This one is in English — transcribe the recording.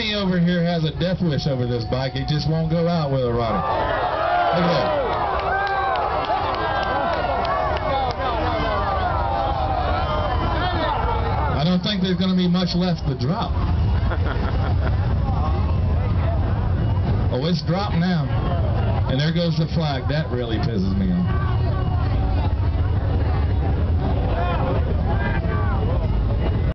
Kenny over here has a death wish over this bike. He just won't go out with it, Ronnie. Look at that. I don't think there's going to be much left to drop. Oh, it's dropped now. And there goes the flag. That really pisses me off.